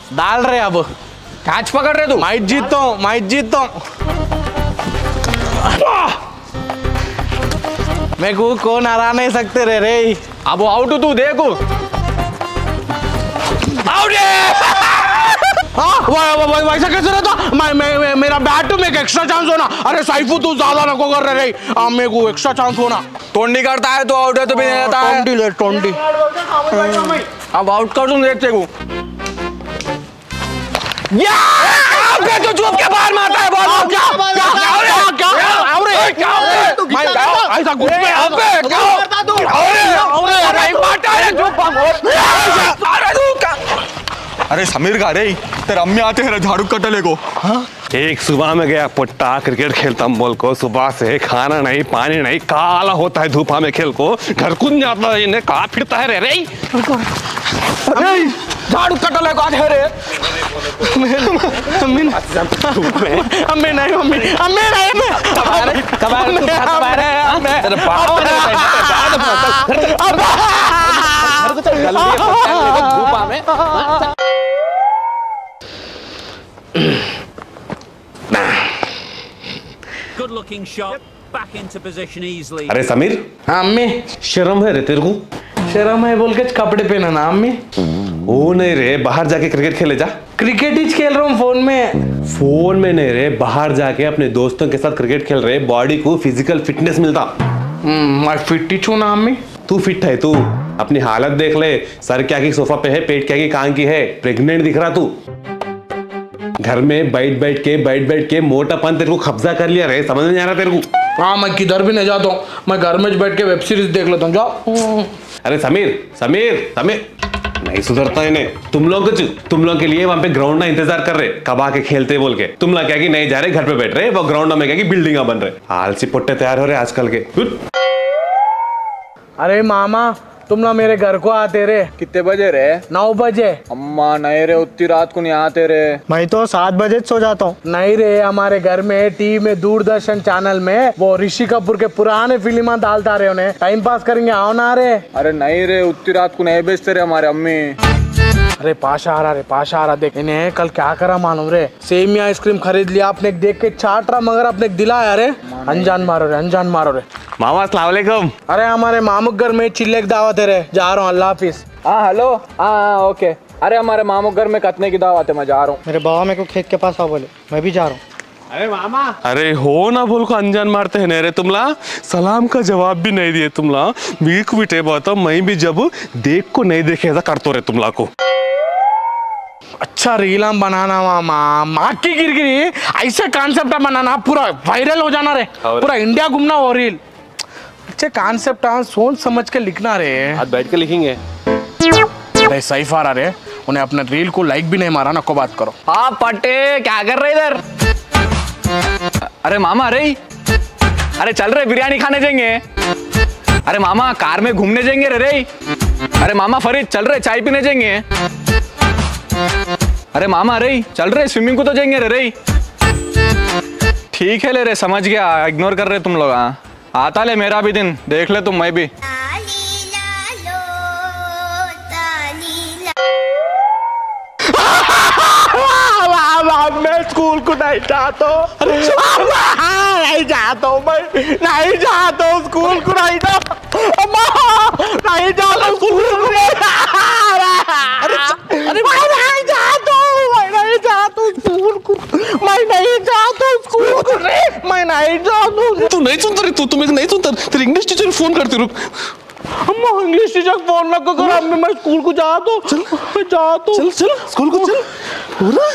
डाल रहे अब। कैच पकड़ रहे तू? मैं जीतता हूँ, मैं जीतता हूँ। मैं को हरा नहीं सकते रे। अब आउट तू देखो। आउट वैसा कैसे रहता? मैं मेरा बैट में एक्स्ट्रा चांस होना। अरे सैफू तू ज्यादा नको कर रहे। मेरे को एक्स्ट्रा चांस होना। टोंडी करता है तो आउट है तो भी नहीं रहता है। टोंडी अब आउट कर दूं देखते को। तो चुप के बाहर मारता है बॉल। अरे समीर का रे तेरा अम्मी आते हैं झाड़ू कटले को। हाँ? एक सुबह में गया पुट्टा क्रिकेट खेलता बोल को, सुबह से खाना नहीं पानी नहीं, काला होता है धूपा में खेल को, घर कुन जाता है इन्हें कहा फिरता है रे झाड़ू कटले को आते रे। अम्मी नहीं धूपा में। Good looking shot, back into position easily. अरे समीर, हाँ अम्मी, शर्म है रे तेरे को? शर्म है बोल के कपड़े पहना ना अम्मी। ओ नहीं रे, बाहर जाके क्रिकेट खेले जा। क्रिकेट ही खेल रहा हूँ फोन में। फोन में नहीं रे, बाहर जाके अपने दोस्तों के साथ क्रिकेट खेल रहे, बॉडी को फिजिकल फिटनेस मिलता। मैं फिट ही छू ना अम्मी। तू फिट है तू, अपनी हालत देख ले, सर क्या की सोफा पे है, पेट क्या की कान की है, प्रेग्नेंट दिख रहा तू। घर में बैठ बैठ के मोटापन तेरे को कब्जा कर लिया रे, समझ नहीं आ रहा तेरे को? हाँ मैं किधर भी नहीं जाता हूँ, मैं घर में बैठ के वेब सीरीज देख लेता हूँ। जाओ। अरे समीर नहीं सुधरता इन्हें। तुम लोग के लिए वहां पे ग्राउंड ना इंतजार कर रहे, कब आके खेलते बोल के। तुम लोग क्या कि नहीं जा रहे, घर पे बैठ रहे, वो ग्राउंड में क्या कि बिल्डिंग बन रहे। आलसी पुट्टे तैयार हो रहे आजकल के। अरे मामा तुम ना मेरे घर को आते रे। कितने बजे रे? 9 बजे। अम्मा नहीं रे, उतनी रात को नहीं आते रे। मैं तो 7 बजे सो जाता हूँ। नहीं रे, हमारे घर में टीवी में दूरदर्शन चैनल में वो ऋषि कपूर के पुराने फिल्म डालता रहे, उन्हें टाइम पास करेंगे। आओ ना रे। अरे नहीं रे, उतनी रात को नहीं बेचते रे हमारे अम्मी। अरे पाशा आ रहा देख इन्हें कल क्या करा मालूम रे, सेमिया आइसक्रीम खरीद लिया, अपने देख के चाट रहा मगर अपने दिलाया रे। अनजान मारो रे। मामा अस्सलाम वालेकुम। अरे हमारे मामू घर में चिल्ले की दावत है रे, जा रहा हूँ, अल्लाह हाफिज। हाँ हेलो, हाँ ओके। अरे हमारे मामू घर में कतने की दावत है, मैं जा रहा हूँ। मेरे बाबा मेरे को खेत के पास आओ बोले, मैं भी जा रहा हूँ। अरे मामा, अरे हो ना बोल को अनजान मारते हैं रे तुमला, सलाम का जवाब भी नहीं दिए तुमला। वीक बिटे बताओ, मैं भी जब देख को नहीं देखे ऐसा करतो रे तुमला को। अच्छा रीलाम बनाना मामा, माँ की गिरगिरी ऐसे कॉन्सेप्ट बनाना, पूरा वायरल हो जाना रे, पूरा इंडिया घूमना वो रील। अच्छे कॉन्सेप्ट सोच समझ के लिखना रे। आज बैठ के लिखेंगे। अरे सैफ आ रहा रे, उन्हें अपने रील को लाइक भी नहीं मारा ना, को बात करो। हाँ पट्टे क्या कर रहे इधर? अरे मामा अरे चल रहे बिरयानी खाने जाएंगे। अरे मामा कार में घूमने जाएंगे रे। अरे मामा फरीद चल रहे चाय पीने जाएंगे। अरे मामा अरे चल रहे स्विमिंग को तो जाएंगे रे। ठीक है ले रे, समझ गया, इग्नोर कर रहे तुम लोग। आता ले मेरा भी दिन, देख ले तुम, मैं भी। मैं स्कूल को नहीं जाता हूँ, नहीं जाता हूँ, मैं नहीं जाता हूँ स्कूल को, नहीं जाता नहीं जाता स्कूल को। अरे मैं नहीं जाता हूँ, मैं नहीं जाता स्कूल को, मैं नहीं जाता स्कूल को, मैं नहीं जाता। तू नहीं सुनता रे, तू मेरे नहीं सुनता, तेरे इंग्लिश टीचर फोन करते रुक। अम्मा इंग्लिश टीचर फोन ना करो, अम्मी मैं स्कूल को जाता हूँ। मैं जाता हूँ, चल स्कूल को चल। पूरा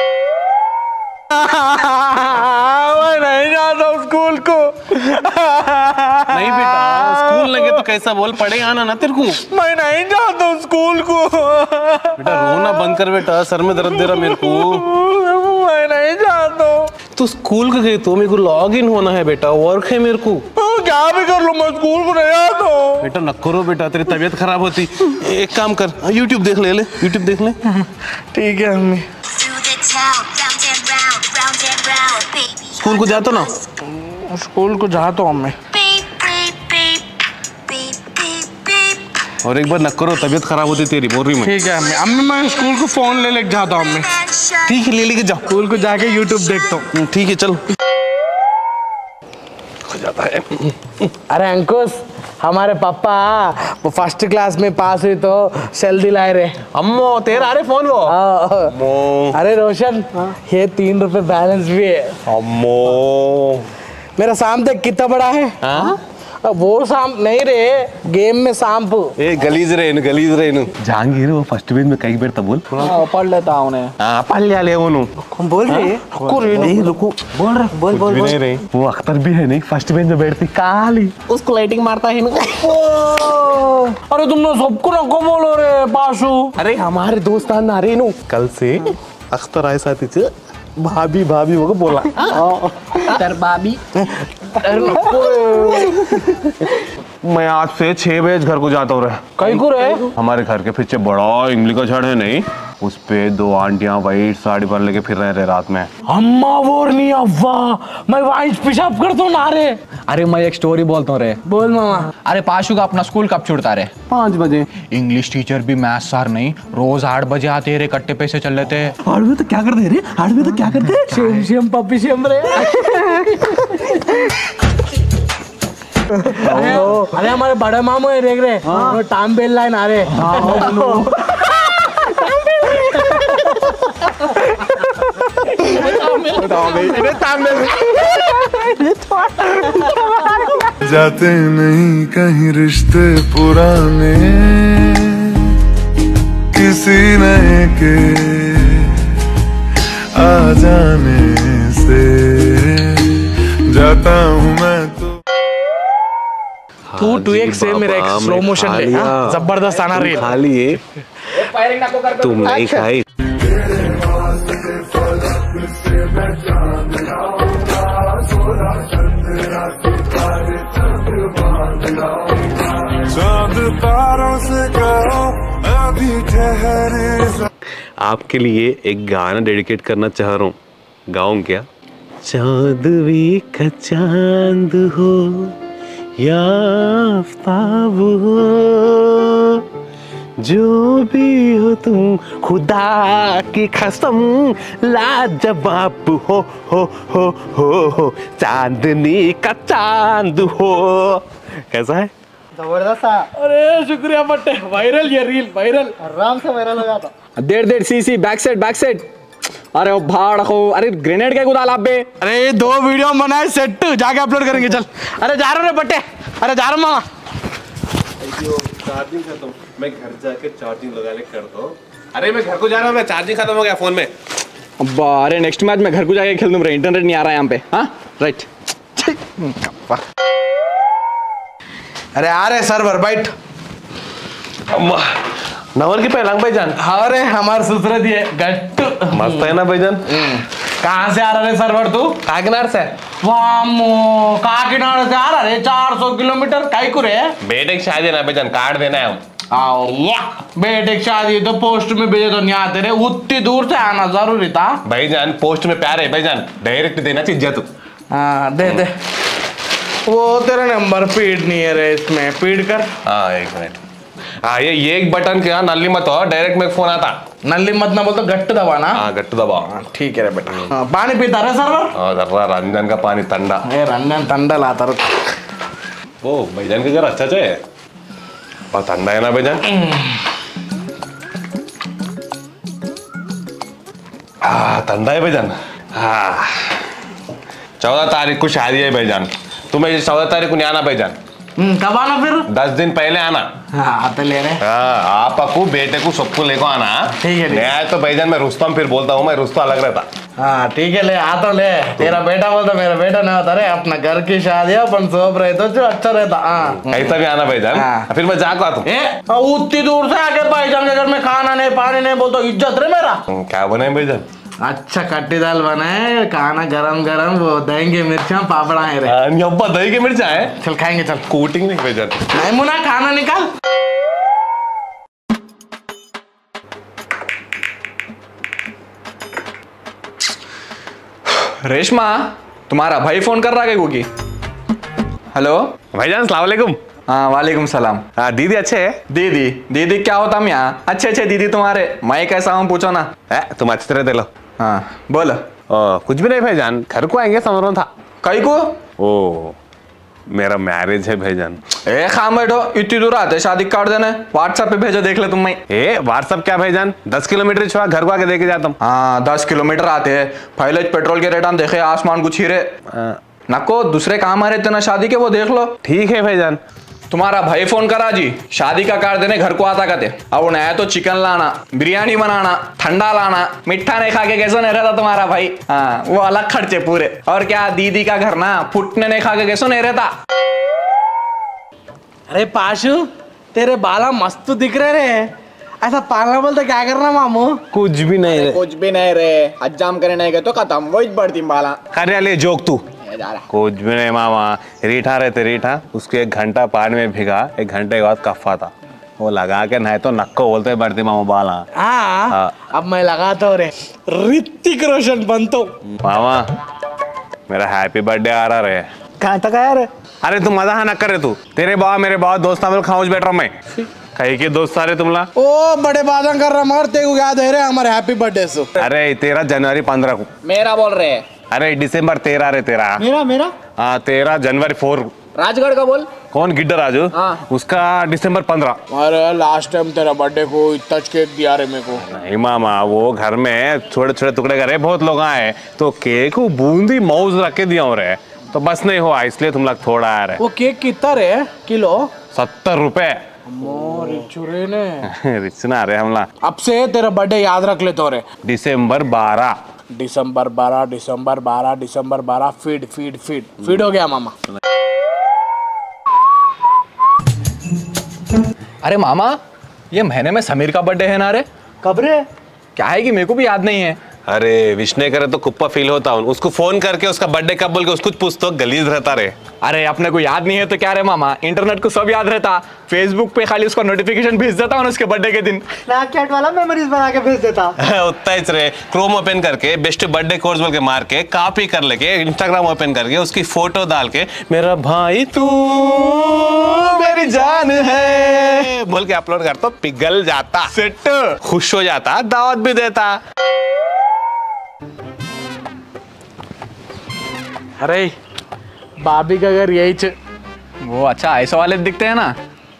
मैं नहीं जाता स्कूल को। नहीं बेटा, स्कूल लगे तो कैसा बोल, पढ़े आना ना तेरे को। मैं नहीं जाता स्कूल को। बेटा रोना बंद कर बेटा, सर में दर्द दे रहा मेरे को। मैं नहीं जाता। तू स्कूल का गई तो मेरे को लॉग इन होना है बेटा, वर्क है मेरे को। क्या भी कर लो, मैं स्कूल को नहीं आता। बेटा न करो बेटा, तेरी तबीयत खराब होती। एक काम कर, यूट्यूब देख ले, यूट्यूब देख ले। ठीक है अम्मी। स्कूल को जाता ना? स्कूल को जाता हूँ अम्मी। और एक बार न करो, तबीयत खराब होती तेरी बोल रही मैं। ठीक है अम्मी, मैं स्कूल को फोन ले लेके जाता हूँ अम्मी। ठीक है ले लेके जाओ, स्कूल को जाके यूट्यूब देखता हूँ। ठीक है चलो। हो जाता है। अरे अंकुश, हमारे पापा वो फर्स्ट क्लास में पास हुई तो सेल दिलाए रे। अम्मो तेरा अरे फोन वो। हाँ। अरे रोशन, ये 3 रुपए बैलेंस भी है। अम्मो मेरा शाम तक कितना बड़ा है? हाँ? वो शाम नहीं रे, गेम में शाम। ए गलीज रे नु जहांगीर वो फर्स्ट बेंच में कई बार तब बोल। पढ़ लेता हूँ उन्हें। हां पढ़ लिया ले वो नु बोल रही है। नहीं रुको बोल रहे, बोल बोल बोल। नहीं वो अख्तर भी है नहीं, फर्स्ट बेंच में बैठती काली, उसको लाइटिंग मारता है। अरे तुमने सबको नको बोलो रे पाशु। अरे हमारे दोस्तान आ रहे नु कल से अख्तर आए साथी से भाभी भाभी वो बोला तर भाभी। मैं आज से 6 बजे घर को जाता हूँ रे। कहीं को रे? हमारे घर के पीछे बड़ा इमली का झाड़ है नहीं, उस पे 2 आंटियां वाइट साड़ी पहन लेके फिर रहे रात में। अम्मा बोर नहीं अव्वा, मैं वाइस पेशाब करता हूँ ना रे। अरे मैं एक स्टोरी बोलता हूँ रे। बोल मामा। अरे पाशु का अपना स्कूल कब छूटता रे? 5 बजे। इंग्लिश टीचर भी मैथ सर नहीं, रोज 8 बजे आते रे, कट्टे पे से चल लेते। 8 बजे तो क्या करते रे? 8 बजे तो क्या करते? शेम शेम पप्पी शेम रे। अरे हमारे बड़े मामू है देख रहे, वो टाइम बेल लाइन आ रहे। जाते नहीं कहीं रिश्ते पुराने, किसी नए के आ जाने से जाता हूँ मैं तो। 2x से मेरा एक स्लो मोशन ले, जबरदस्त आना रील। खा लिए तुम नहीं खाई। चांद तारों से कहो अभी ठहरे। आपके लिए एक गाना डेडिकेट करना चाह रहा हूँ, गाऊं क्या? चांदवी का चांद हो या आफ्ताब हो, जो भी हो तुम खुदा की कसम लाजवाब हो चांदनी का चांद हो। कैसा है? जबरदस्त है। अरे शुक्रिया बट्टे, वायरल ये रील वायरल, आराम से वायरल हो जाता। 1.5 सीसी बैक साइड। अरे वो भाड़ को, अरे ग्रेनेड क्या कुदाल आप बे? अरे ये 2 वीडियो बनाए सेट, जाके अपलोड करेंगे। चल अरे जा रहा रे बट्टे, अरे जा रहा मामा। चार्जिंग खत्म, मैं घर जाके चार्जिंग लगा ले कर दो। अरे मैं घर को जा रहा हूँ, मैं चार्जिंग खत्म हो गया फोन में। अब्बा अरे नेक्स्ट मैच मैं घर को जाके खेल दूँ रे, इंटरनेट नहीं आ रहा है यहाँ पे। हाँ राइट। अरे आ रहे सर्वर बैठ। नवर की पहलांग भाईजान। अरे हमारे सुसरे दिए गट्टू मस्त है ना भाईजान। कहाँ से आ रहा है सर्वर तू? काकिनाड़ से। वामो काकिनाड़ से आ रहा है 400 किलोमीटर काई को रे? बेटे की शादी है ना भाईजान, कार्ड देना है हम। आओ वाह, बेटे की शादी तो पोस्ट में भेजे तो नहीं आते रे, उतनी दूर से आना जरूरी था भाईजान। पोस्ट में प्यार है भाईजान, डायरेक्ट देना चाहिए तू। हाँ दे दे। वो तेरा नंबर फीड नहीं है रे, इसमें फीड कर। हाँ 1 मिनट। हाँ ये एक बटन क्या नल्ली मत हो, डायरेक्ट में फोन आता। नल्ली मत ना बोल तो गट्टू दबाना। हाँ गट्टू दबाओ। हाँ, ठीक है रे बेटा। हाँ, पानी पीता रे सर्वर? हाँ जरा रंजन का पानी ठंडा। रंजन ठंडा लाता रे। ओ भाईजान के घर अच्छा है और ठंडा है ना भाईजान। हाँ ठंडा है भाईजान। हाँ 14 तारीख को शादी है भाईजान, तुम्हें 14 तारीख को नहीं आना भाईजान। कब आना फिर? 10 दिन पहले आना। हाँ तो ले रहे। हाँ आपको बेटे को सबको लेको आना। ठीक है। नहीं तो भाईजान मैं रुस्तम फिर बोलता हूँ, मैं रुस्तम अलग रहता। हाँ ठीक है ले आ तो ले। तेरा बेटा बोलता मेरा बेटा नहीं होता रे, अपना घर की शादी अपन सोप रहे तो जो अच्छा रहता। हाँ ऐसा भी आना भाईजान। हाँ। फिर मैं जाकर आता हूँ। उतनी दूर से आके भाईजान के घर में खाना नहीं पानी नहीं बोलता इज्जत रे मेरा। क्या बनाए भाईजान? अच्छा खट्टी दाल बनाए, खाना गरम गरम, वो देंगे मिर्चा पापड़ा है रे। अब्बा दही के मिर्चा है। चल खाएंगे चल। कोटिंग नहीं भाईजान। नहीं मुना खाना निकाल। रेशमा तुम्हारा भाई फोन कर रहा है की? हेलो भाईजान अस्सलाम वालेकुम। हाँ वालेकुम सलाम। हाँ दीदी अच्छे है? दीदी दीदी क्या होता हम यहाँ, अच्छे अच्छे दीदी तुम्हारे, मैं कैसा हूँ पूछो ना। तुम अच्छी तरह दे लो। हाँ बोलो। कुछ भी नहीं भाईजान, घर को आएंगे समझ रहा था। कई को? ओ मेरा मैरिज है भाईजान। ए खाम बैठो, इतनी दूर आते शादी कार्ड देने, व्हाट्सएप पे भेजो देख ले तुम। मैं व्हाट्सएप क्या भाईजान, 10 किलोमीटर छुआ घर को आके देके जाता हूँ। हाँ 10 किलोमीटर आते हैं, पहले पेट्रोल के रेट हम देखे आसमान को छीरे। नको दूसरे काम आ रहे थे ना शादी के, वो देख लो। ठीक है भाईजान। तुम्हारा भाई फोन करा जी, शादी का कार्ड देने घर को आता कहते। अब उन्हें तो चिकन लाना, बिरयानी बनाना, ठंडा लाना, मिठा नहीं खा के कैसे नहीं रहता तुम्हारा भाई। हाँ वो अलग खर्चे पूरे। और क्या दीदी का घर ना फुटने नहीं खा के कैसे नहीं रहता। अरे पाशु तेरे बाला मस्त दिख रहे रे, ऐसा पालना बोलते क्या करना मामू? कुछ भी नहीं रे। कुछ भी नहीं रे, हजाम करे नहीं गए तो खत्म, वही बढ़ती बाला। करे ले जोक तू। कुछ भी नहीं मामा, रीठा रहते रीठा, उसके 1 घंटा पानी में भिगा, 1 घंटे के बाद कफ्फा था, वो लगा के नहाए तो नक्को बोलते बढ़ती मामा बाला। हाँ अब मैं लगाता हूँ रे, ऋतिक रोशन बनता हूँ। मामा मेरा हैप्पी बर्थडे आ रहा रे। कहाँ तक आया रे? अरे तू मजा न करे तू, तेरे बाबा मेरे बाबा दोस्त खाऊं बैठ रहा हूँ मैं। कहीं के दोस्त सारे तुमला? ओ बड़े बादन कर रहा, मगर तेरे को याद है रे हमारे हैप्पी बर्थडे से? अरे तेरा जनवरी 15 को। मेरा बोल रहे हैं। अरे दिसंबर 13 रे तेरा। मेरा हाँ 13 जनवरी 4। राजगढ़ का बोल। कौन गिड्डा राजू? हाँ। उसका दिसंबर 15। अरे लास्ट टाइम तेरा बर्थडे को इतना केक दिया रे मेरे को। नहीं मामा, वो घर में छोटे छोटे टुकड़े करे, बहुत लोग आए तो केक को बूंदी मौज रख के दिया हो रहे, तो बस नहीं हुआ इसलिए तुम लोग थोड़ा आ रहे। वो केक कितना रे किलो? 70 रुपए। रिचना रे हमला। अब से तेरा बर्थडे याद रख ले तो रे, दिसंबर 12। दिसंबर 12 फीड हो गया मामा। अरे मामा ये महीने में समीर का बर्थडे है ना रे? कब रे? क्या है कि मेरे को भी याद नहीं है। अरे विष्णु करे तो कुप्पा फील होता हूँ, उसको फोन करके उसका बर्थडे कब बोल के उसको पूछ तो गलीज रहता रे। अरे अपने को याद नहीं है तो क्या रे मामा, इंटरनेट को सब याद रहता, फेसबुक पे खाली उसका नोटिफिकेशन भेज देता हूँ उसके बर्थडे के दिन। स्नैपचैट वाला मेमोरीज बना के भेज देता। उतना ही रे, क्रोम ओपन करके बेस्ट बर्थडे कोर्स बोल के मार के कॉपी कर लेके इंस्टाग्राम ओपन करके उसकी फोटो डाल के मेरा भाई तू मेरी जान है बोल के अपलोड कर तो पिघल जाता, सेट खुश हो जाता, दावत भी देता। अरे भाभी का घर यही वो अच्छा ऐसे वाले दिखते हैं ना।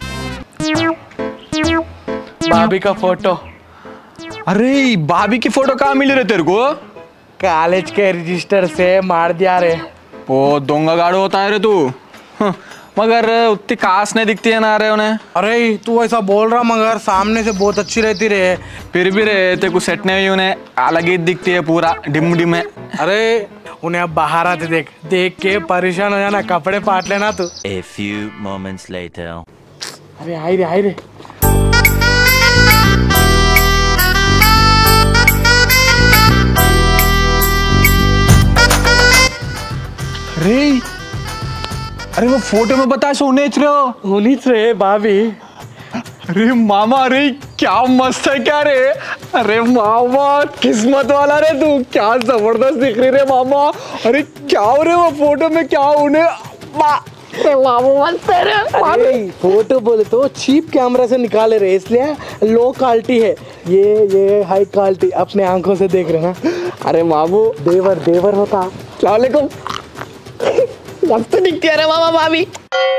भाभी का फोटो। अरे भाभी की फोटो कहाँ मिली रे तेरे को? कॉलेज के रजिस्टर से मार दिया रे। वो दोंगा गाड़ो होता है रे तू। मगर उतनी खास नहीं दिखती है ना रे उन्हें। अरे तू ऐसा बोल रहा मगर सामने से बहुत अच्छी रहती रे। फिर भी रे तेरे को सेट नहीं हुई, उन्हें अलग ही दिखती है, पूरा डिम डिम है। अरे उन्हें अब बाहर आते देख देख के परेशान हो जाना, कपड़े पाट लेना तू। A few moments later. अरे हाय रे अरे वो फोटो में बता सोनेच रहे हो? उन्हीं रे भाभी। अरे मामा अरे क्या मस्त है क्या रे। अरे मामा किस्मत वाला रे तू, क्या जबरदस्त दिख रही रे मामा। अरे क्या हो रे वो फोटो में, क्या उन्हें अरे फोटो बोले तो चीप कैमरा से निकाले रहे, इसलिए लो क्वालिटी है। ये हाई क्वालिटी अपने आंखों से देख रहे ना। अरे मामू देवर होता। अस्सलाम वालेकुम। मस्त दिखती है रे मामा भाभी।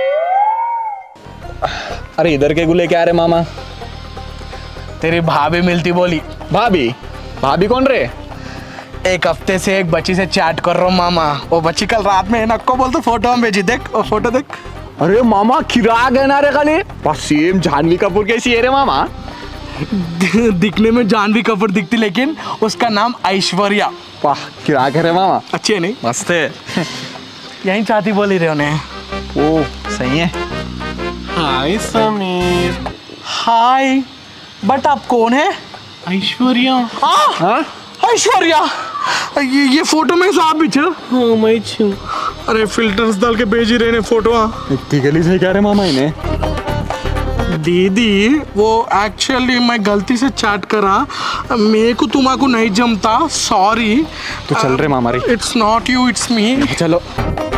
अरे इधर के गुले क्या रे मामा? तेरी भाभी मिलती बोली। भाभी कौन रे? एक हफ्ते से एक बच्ची से चैट कर रहा हूँ मामा। वो बच्ची कल रात में नक्को बोल तो फोटो हम भेजी, देख वो फोटो देख। अरे मामा खिराक है ना रे खाली, बस सेम जानवी कपूर कैसी है रे मामा। दिखने में जानवी कपूर दिखती लेकिन उसका नाम ऐश्वर्या। वाह खिराक है रे मामा। अच्छी है नहीं? मस्त है। यही चाहती बोली रहे उन्हें। ओ सही है। हाय समीर। हाय बट आप कौन है? ऐश्वर्या। हाँ ऐश्वर्या ये फोटो में से आप भी छे? हाँ मैं छू। अरे फिल्टर्स डाल के भेज ही रहे ने फोटो। इतनी गली से क्या रे मामा इन्हें? दीदी वो एक्चुअली मैं गलती से चैट करा, मेरे को तुम्हारा नहीं जमता, सॉरी। तो चल रे मामा रे। It's not you it's me. चलो।